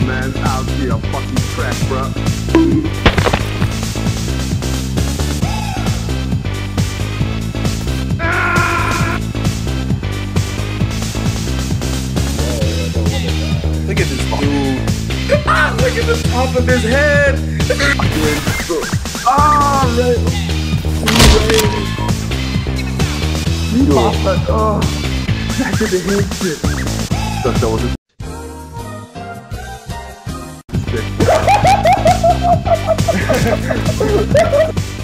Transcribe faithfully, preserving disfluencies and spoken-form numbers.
man. Out here, fucking crack, bro. Look at this dude. Ah, look at the top of his head. Ah, right. Right. Oh, back in the head shit. That, that was it.